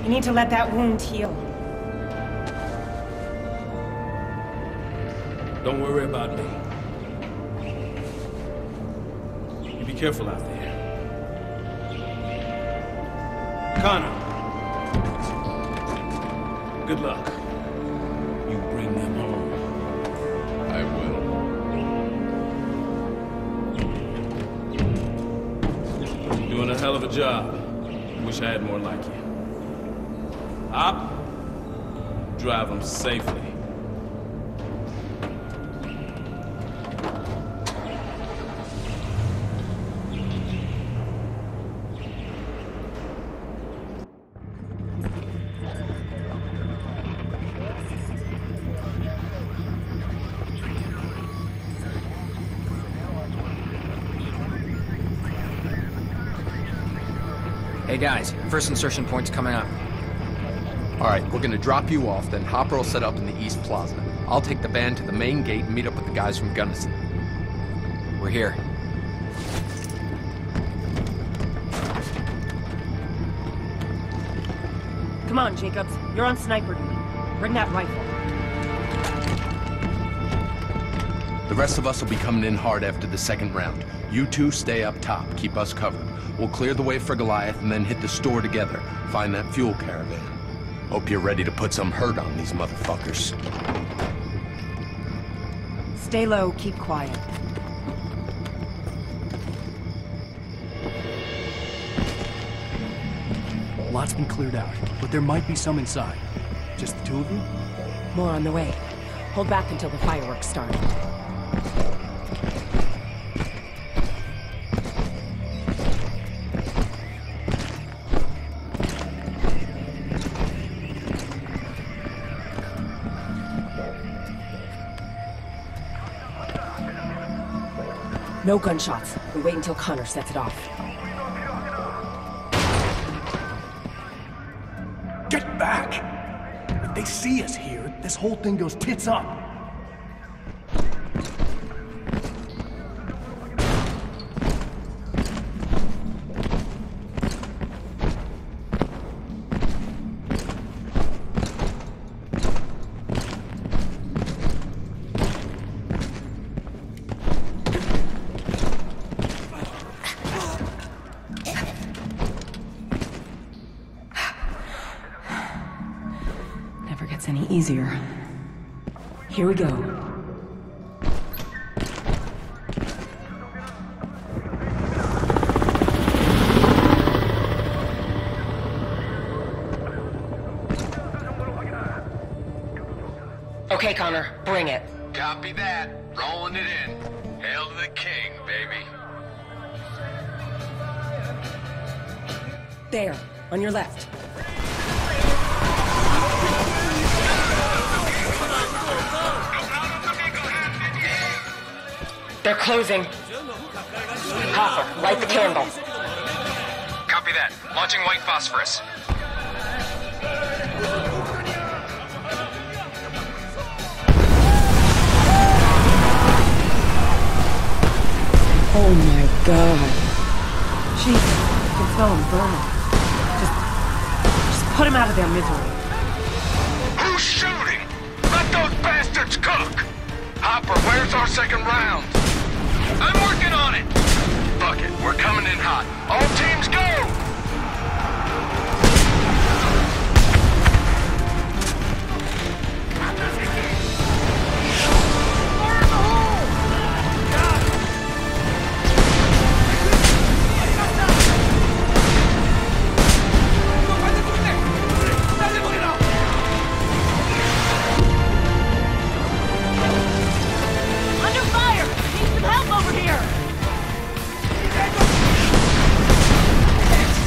You need to let that wound heal. Don't worry about me. You be careful out there. Connor. Good luck. You bring them home. I will. Doing a hell of a job. Wish I had more like you. Hop. Drive them safely. Hey guys, first insertion point's coming up. Alright, we're gonna drop you off, then Hopper will set up in the East Plaza. I'll take the van to the main gate and meet up with the guys from Gunnison. We're here. Come on, Jacobs. You're on sniper duty. Bring that rifle. The rest of us will be coming in hard after the second round. You two stay up top, keep us covered. We'll clear the way for Goliath and then hit the store together. Find that fuel caravan. Hope you're ready to put some hurt on these motherfuckers. Stay low, keep quiet. Lot's been cleared out, but there might be some inside. Just the two of you? More on the way. Hold back until the fireworks start. No gunshots. We wait until Connor sets it off. Get back! If they see us here, this whole thing goes tits up. Never gets any easier. Here we go. Okay, Connor, bring it. Copy that. Rolling it in. Hail to the king, baby. There, on your left. They're closing. Hopper, light the candle. Copy that. Launching white phosphorus. Oh my god. Jesus, I can smell them burning. Just put them out of their misery. Who's shooting? Let those bastards cook! Hopper, where's our second round? I'm working on it! Fuck it, we're coming in hot. All teams go! Under fire! Need some help over here!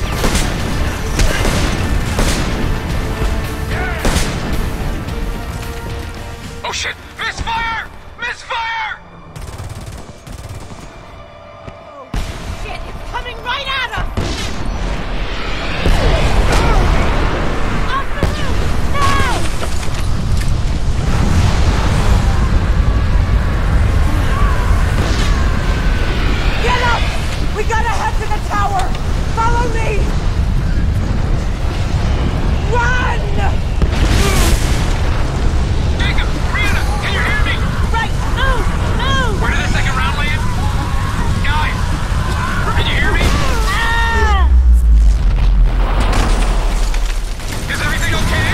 Run! Jacob! Brianna! Can you hear me? Right! Move! Move! Where did the second round land? Guys! Can you hear me? Ah! Is everything okay?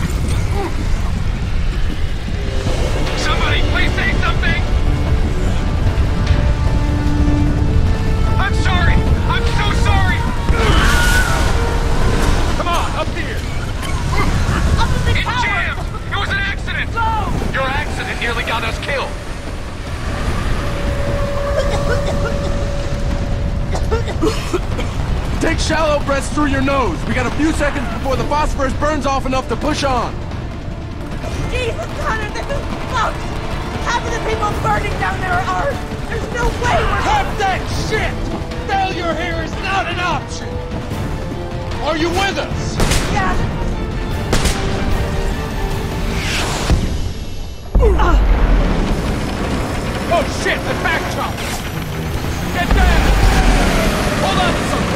Somebody, please say something! I'm sorry! I'm so sorry! Come on, up here! Up in the It tower! jammed! It was an accident! Go! Your accident nearly got us killed! Take shallow breaths through your nose. We got a few seconds before the phosphorus burns off enough to push on. Jesus, Connor, this is fucked! Half of the people burning down there are... There's no way we're... Cut that shit! Failure here is not an option! Are you with us? Yeah. Oh shit, the back chopper! Get down! Hold on to something!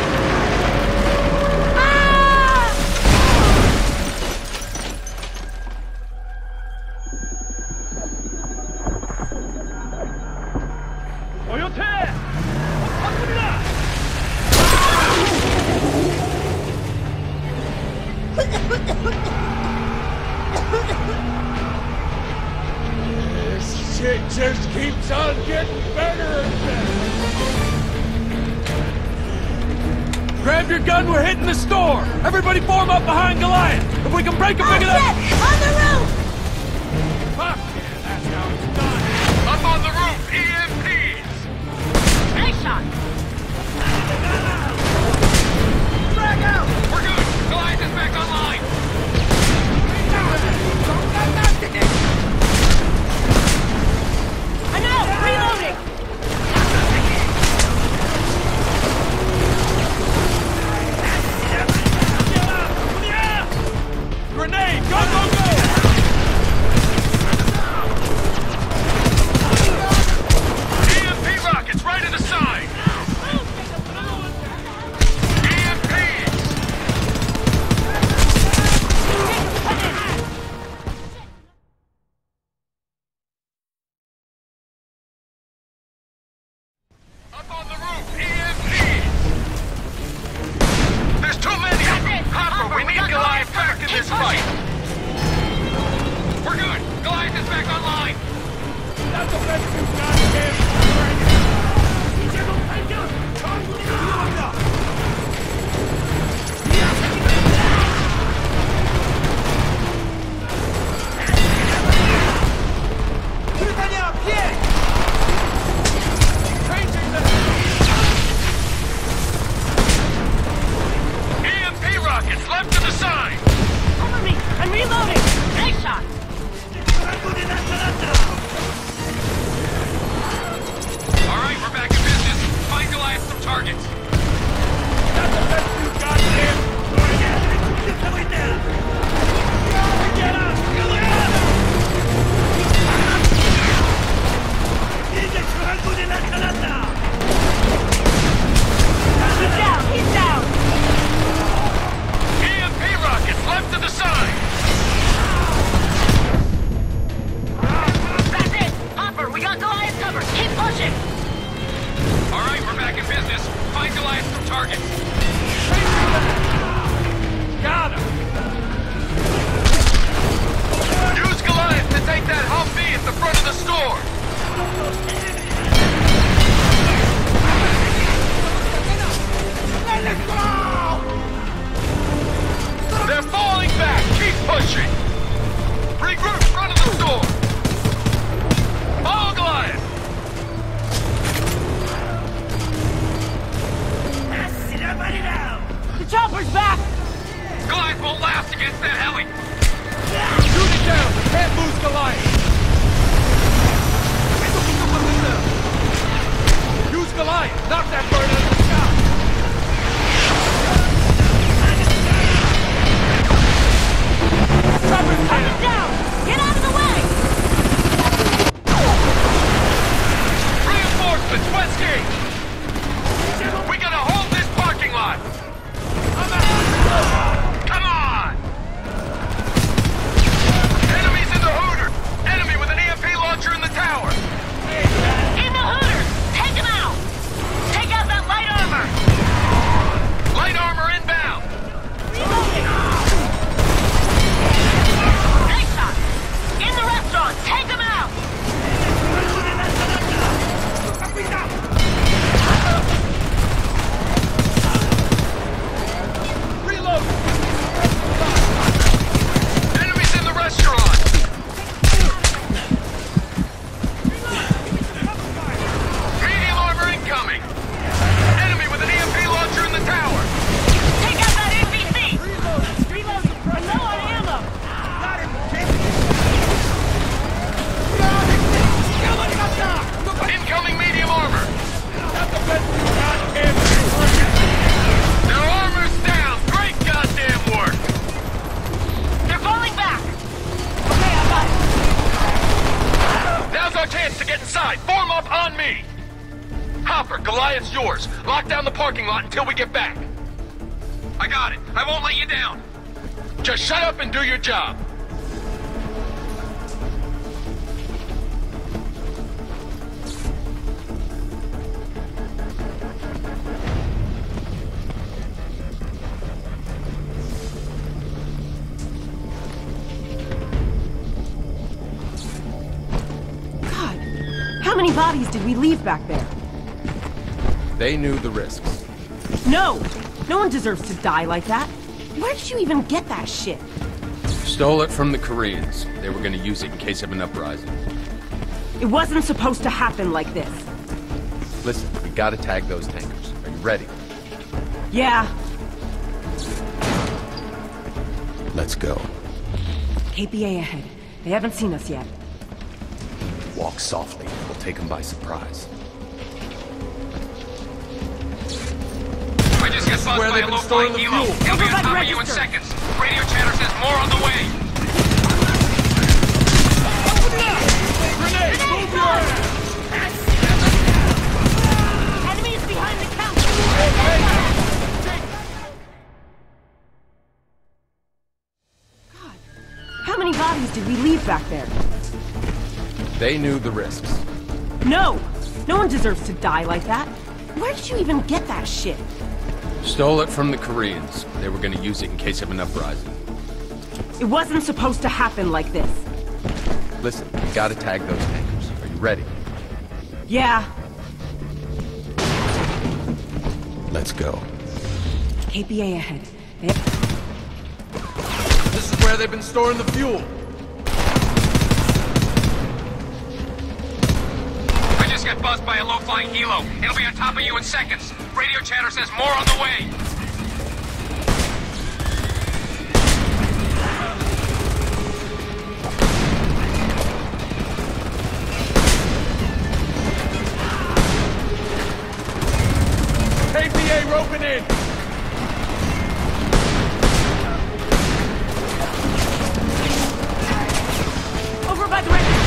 This shit just keeps on getting better and better! Grab your gun, we're hitting the store! Everybody form up behind Goliath! If we can break him big enough... Shit! On the roof! Fuck yeah, that's how it's done! Up on the roof! EMPs! Nice shot! Frag out! We're good! Goliath is back online! I know! Reloading! Grenade! Go, go, go! EMP rockets right in the side! EMPs! Up on the roof! EMPs! There's too many! Hopper, we need Goliath back in this fight! We're good! Goliath is back online! That's the best you goddamn EMP rockets left to the side! Cover me! I'm reloading! Nice shot! All right, we're back in business. Find Goliath some targets. That's the best you goddamn Get up! He's down! He's down! EMP rockets left to the side. That's it! Hopper, we got Goliath covered! Keep pushing! All right, we're back in business. Find Goliath some targets. Got him! Use Goliath to take that Humvee at the front of the store. They're falling back. Keep pushing. Regroup front of the store. Follow Goliath. The chopper's back! Goliath won't last against that heli. Shoot it down! We can't lose Goliath! Use Goliath! Knock that bird out of the sky! Chopper's down! Down! Get out of the way! Reinforcements, Westgate. We gotta hold this parking lot. Come on! yours. Lock down the parking lot until we get back. I got it. I won't let you down. Just shut up and do your job. God, how many bodies did we leave back there? They knew the risks. No! No one deserves to die like that. Where did you even get that shit? Stole it from the Koreans. They were gonna use it in case of an uprising. It wasn't supposed to happen like this. Listen, we gotta tag those tankers. Are you ready? Yeah. Let's go. KPA ahead. They haven't seen us yet. Walk softly. We'll take them by surprise. I just got buzzed by a low-flying helo. He'll be on top of you in seconds. Radio chatter says more on the way. Grenade! Move your ass! Enemies behind the counter! God, how many bodies did we leave back there? They knew the risks. No! No one deserves to die like that. Where did you even get that shit? Stole it from the Koreans. They were gonna use it in case of an uprising. It wasn't supposed to happen like this. Listen, we gotta tag those tankers. Are you ready? Yeah. Let's go. KPA ahead. This is where they've been storing the fuel. I just got buzzed by a low-flying helo. It'll be on top of you in seconds. Radio chatter says more on the way. KPA roping in. Over by the register.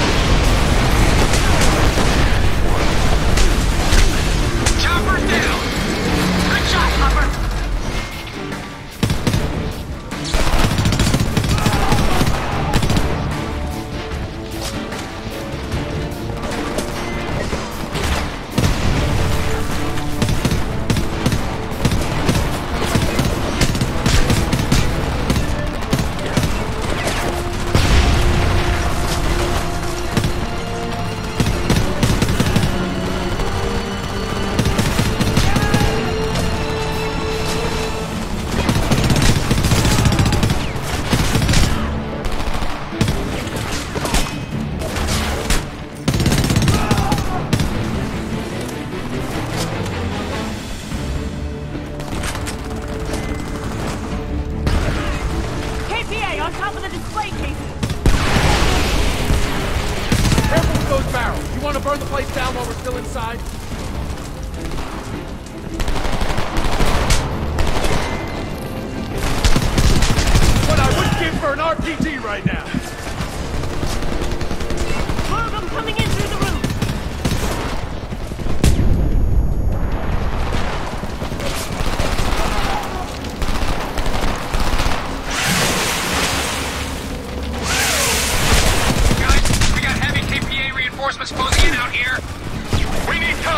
Chopper down. Good shot, Hopper. KPA on top of the display cases. Careful with those barrels. You want to burn the place down while we're still inside? What I wouldn't give for an RPG right now. More of them coming in through the roof. Guys, we got heavy KPA reinforcements closing in out here. We need cover.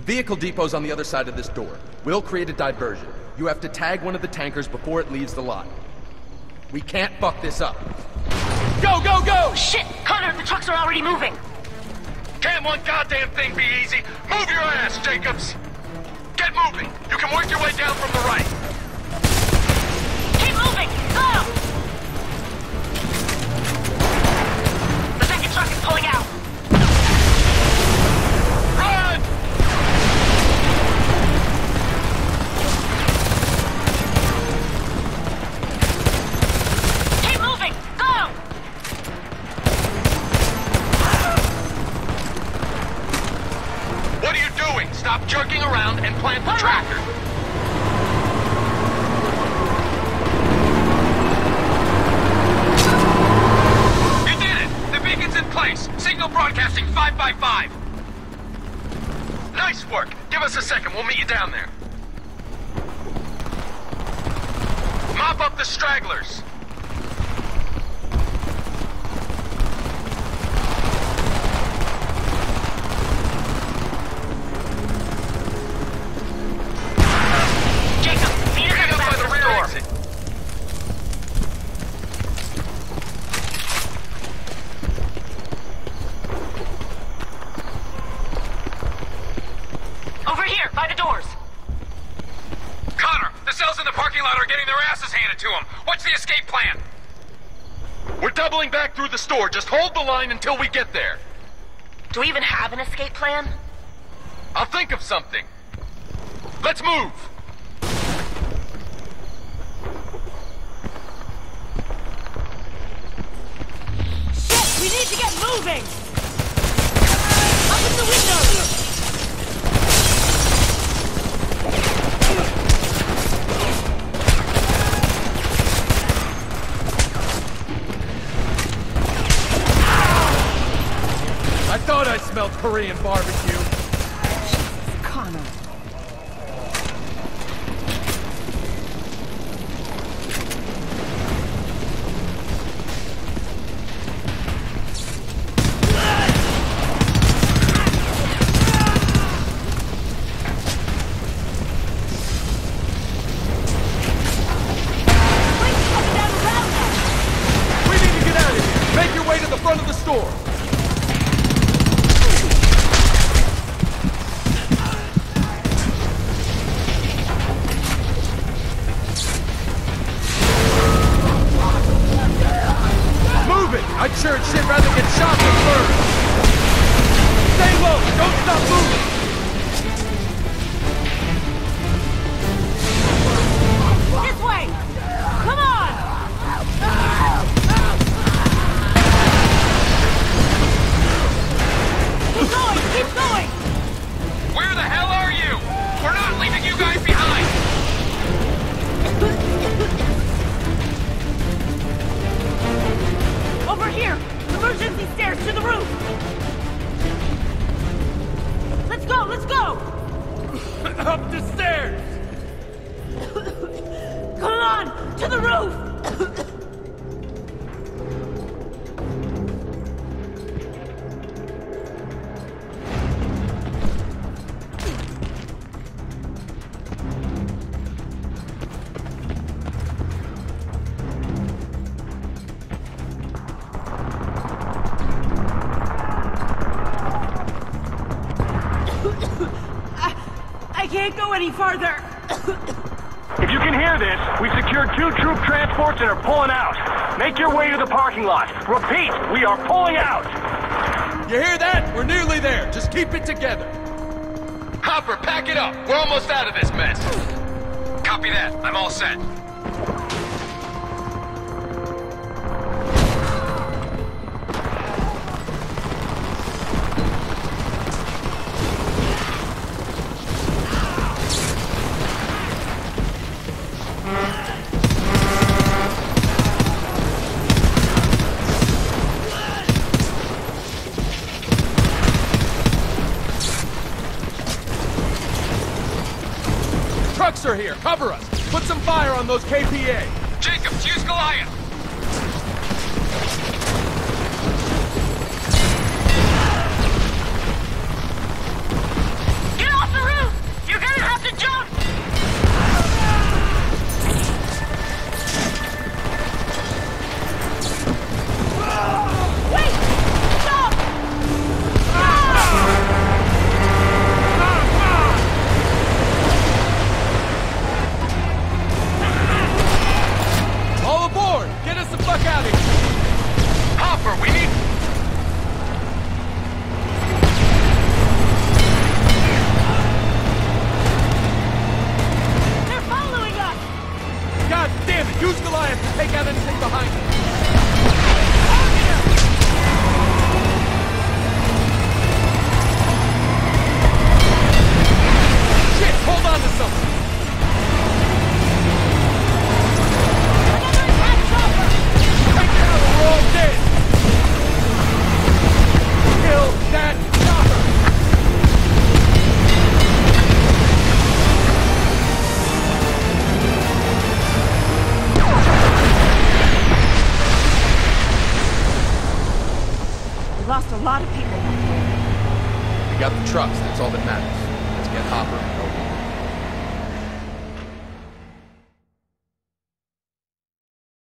vehicle depot's on the other side of this door. We'll create a diversion. You have to tag one of the tankers before it leaves the lot. We can't fuck this up. Go, go, go! Shit! Connor, the trucks are already moving! Can't one goddamn thing be easy? Move your ass, Jacobs! Get moving! You can work your way down from the right! Keep moving! Go! The second truck is pulling out! Run! Keep moving! Go! What are you doing? Stop jerking around and plant the tractor! You did it! The beacon's in place! Signal broadcasting 5x5! Nice work! Give us a second, we'll meet you down there. Mop up the stragglers! Jacob, meet us Hang at the up by back the of the rear store. exit. Over here, by the doors. Connor, the cells in the parking lot are getting their asses handed to them. What's the escape plan? We're doubling back through the store. Just hold the line until we get there. Do we even have an escape plan? I'll think of something. Let's move. Shit! We need to get moving! Open the window! I thought I smelled Korean barbecue. Connor. We need to get out of here. Make your way to the front of the store. Move it! I'd sure as shit rather get shot than burned. Stay low! Don't stop moving! This way! Come on! Keep going! Keep going! Where the hell are you? We're not leaving you guys behind. Over here! Emergency stairs to the roof! Let's go! Let's go! Up the stairs! Come on! To the roof! I can't go any farther! If you can hear this, we've secured 2 troop transports and are pulling out. Make your way to the parking lot. Repeat, we are pulling out. You hear that? We're nearly there. Just keep it together. Hopper, pack it up. We're almost out of this mess. Copy that. I'm all set. Trucks are here. Cover us. Put some fire on those KPA. Jacobs, use Goliath. Get off the lot of people back there. We got the trucks, that's all that matters. Let's get Hopper and Obi.